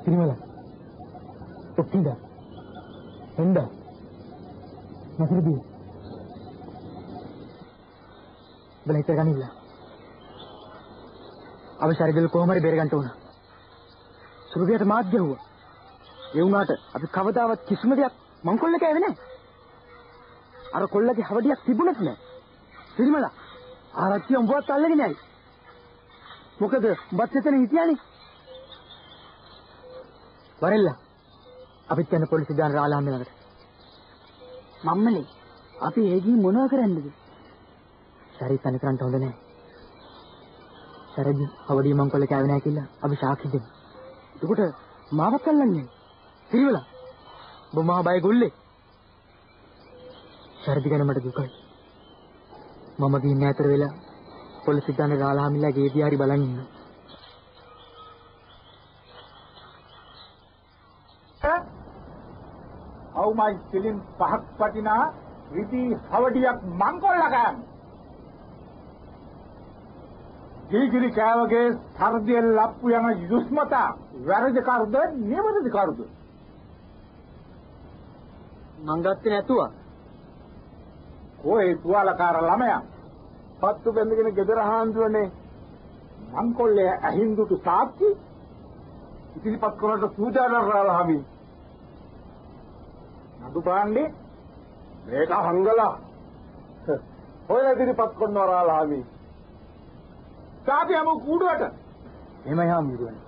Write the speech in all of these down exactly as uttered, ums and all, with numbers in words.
Tirimala. Ukkinda. Enda. Nasirdi. Bela hitar ganilla. Abi sharidil kohom hari bere ganta una. Surubiyata maat gehuwa. ඒ වුණාට අපි කවදාවත් කිසිම දෙයක් මංකොල්ලක ඇවේ නැහැ. අර කොල්ලගේ හවඩියක් තිබුණත් නැහැ. සිරිමලා ආරච්චි උඹවත් අල්ලගෙන යයි. මොකද උඹත් එතන හිටියානේ. වරෙල්ලා අපිත් යන පොලිසිය දාන රාලහාමි ළඟට. මම්මනේ අපි ඒ ගිහින් මොනව කරන්නද? සරි තනි කරන්න හොඳ නැහැ. සරජි හවඩිය මංකොල්ලක ඇවේ නැහැ කියලා අපි සාක්ෂි දෙමු. එතකොට මාවත් අල්ලන්නේ. සිරිමලා බොමා බය ගොල්ලේ. සරදි ගැන මට දුකයි. මම ගිහින් ඈතට වෙලා පොලිසිය දාන රාලහාමිලා ගේදී හරි බලන් ඉන්නවා. අවුමයි සිලින් පහක් වටිනා රිදී හවඩියක් මංකොල්ලකම්. ජීගිරි කෑවගේ සර්දිය ලප්පු යන යුස්මතා වැරදි කරුද නිවැරදි කරුද? මං ගත්තේ නැතුව. කොහේ තුවාලකාර ළමයා පත්තු බැඳගෙන ගෙදර හාන්දුවනේ මංකොල්ලේ අහින්දුට සාක්ෂි ඉතිරිපත් කරලා සූදානම් රාලහාමි. නඩු පාන්නේ මේක හංගලා ඔය ඉදිරිපත් කරනවා රාලහාමි. සාපි යමු කූඩුවට. එහෙමයි හාමුදුරනේ.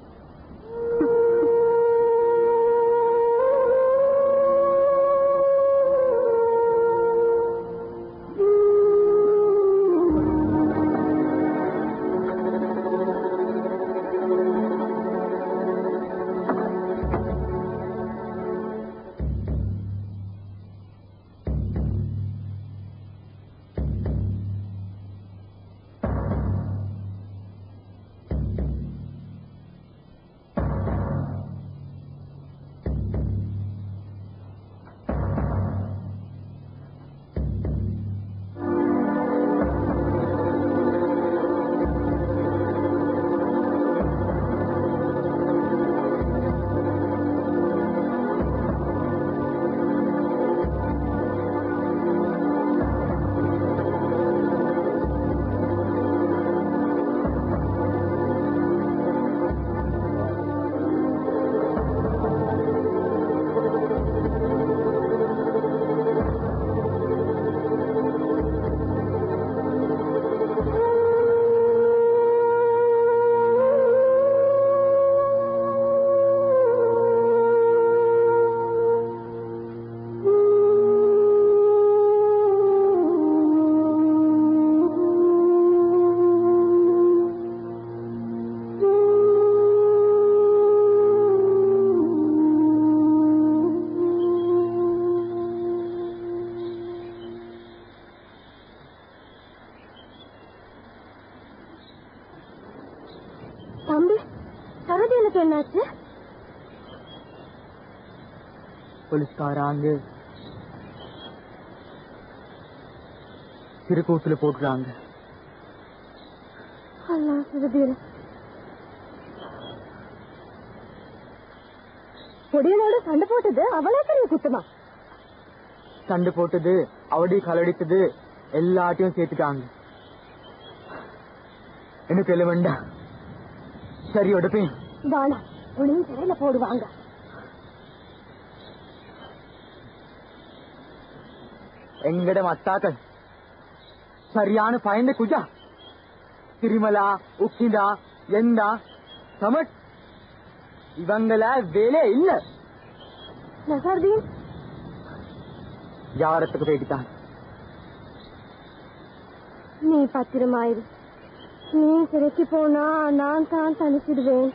Polis காராங்க திருக்கூத்துல போடுறாங்க. அல்லாஹ் சுபதீர பொடியனோட சண்டை போட்டது அவளே பெரிய குத்தமா? சண்டை போட்டது அவடி கலடித்தது எல்லாத்தையும் சேர்த்துட்டாங்க. என்ன தெரியல வேண்டாம். சரி உடப்பேன். வாணா உன்னையும் சிறையில போடுவாங்க. எங்கட மத்தாக்கள் சரியான பயந்த குஜா திரிமலா உக்கிதா எந்தா சமட் இவங்கள வேலை இல்ல. நசர்தீன் ஜாரத்துக்கு போயிட்டான். நீ பத்திரமாயிரு. நீ சிறைக்கு போனா நான் தான் தனிச்சிடுவேன்.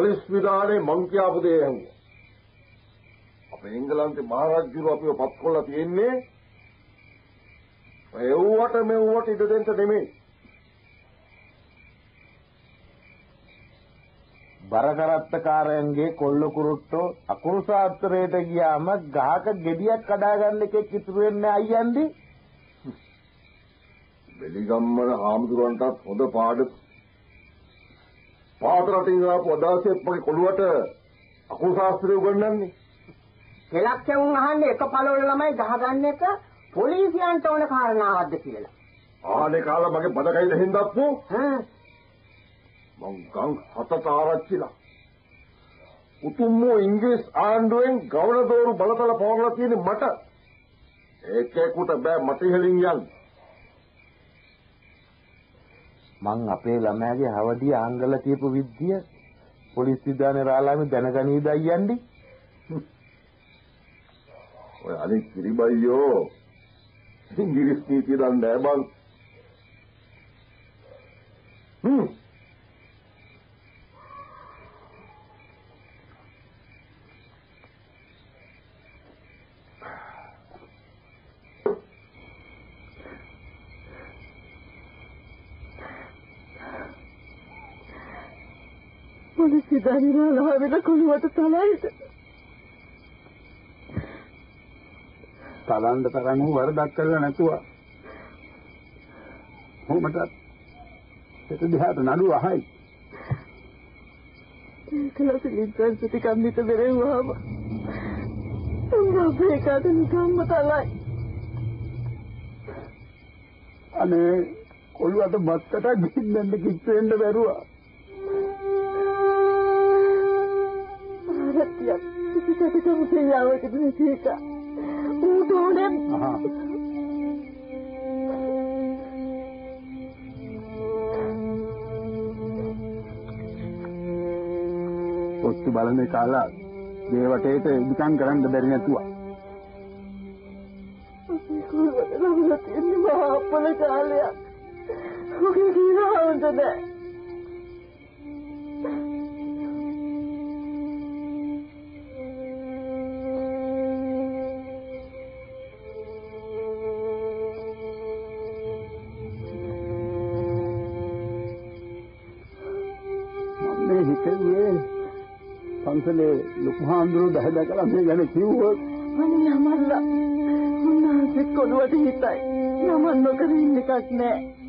පොලිස් විධානයේ මං කියාපු දේ ඇහුවා. අපේ එංගලන්තේ මහරජුරු අපිව පත් කරලා තියෙන්නේ එව්වට මෙව්වට ඉඩ දෙන්න නෙමෙයි. බරකරත්තකාරයන්ගේ කොල්ල කුරුට්ටෝ අකුරු ශාස්ත්‍රයට ගියාම ගහක ගෙඩියක් කඩා ගන්න එකෙක් ඉතුරු වෙන්නේ අයියන්දි. වෙලිගම්මන හාමුදුරන්ටත් හොඳ පාඩ පාදරටින් ආපු අදාසෙත් මගේ කොළුවට අකුරු ශාස්ත්‍රය උගන්වන්නේ. කෙලක් යවුන් අහන්නේ එක පළවල ළමයි ගහගන්න එක පොලිසියන්ට ඕන කාරණාවක්ද කියලා. ආනේ කාලා මගේ බඩකයිද හින්දප්පු. හ්ම්. මං ගම් හතට ආරච්චිලා. උතුම්ම ඉංග්‍රීසි ආණ්ඩුවෙන් ගවන දෝරු බලතල පවරලා තියෙන මට ඒකේකට බෑ මට ඉහලින් යන්න. මං අපේ ළමයාගේ හවඩිය ආංගල තියපු විද්‍ය පොලිස් විධානයේ රාලාමි දැනගනීද අයියන්දි. ඔය අනිත් කිරිබයියෝ ඉංග්‍රීසි නීතිය දන්නේ නැහැ බං. හ්ම්. පොලිස් විධානයේ රාලාමිල කොළුවට තලයිද? තලන්න තරම් වරදක් කරලා නැතුව කොහොමද ඒක දිහාට නඩුව අහයි. ඒකලස ලින්සන් සිටි කම්මිට බෙරෙව්වම අපේ කාට නිකම්ම තලයි. අනේ කොළුවට බත්තට ගිහින් කිච්ච වෙන්න බැරුවා. ආරතිය කිසිකට කමුසේ යාවක දෙන්නේක ඌටෝනේ පොස්තු බලන්නේ කාලා මේ වටේට ඉදුකම් කරන්න බැරි නැතුව කොහොමද තියෙන්නේ අපල කාලය ඔකේ කියනවද නෑ. පන්සලේ ලොකු හාමුදුරුවෝ දහදකලා මේ ගැන කිව්වොත් අනේ යමල්ලා උන්වහන්සේ කොළුවට හිතයි. යමන් නොකර ඉන්න එකක් නෑ.